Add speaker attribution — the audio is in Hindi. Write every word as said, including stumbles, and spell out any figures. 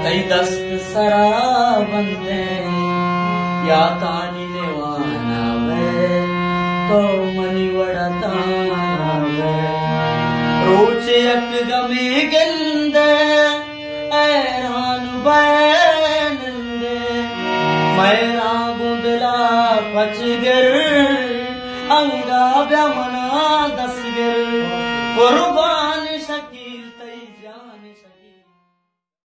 Speaker 1: कई दस्त सरा बंदे या तानी नेवाना वे तो मनी वड़ा ताना वे रोचे अक गमे गिंदे ऐरान बैनंदे मैरा गुंदला पचगर अंगा ब्यामना दसगर कुर्बान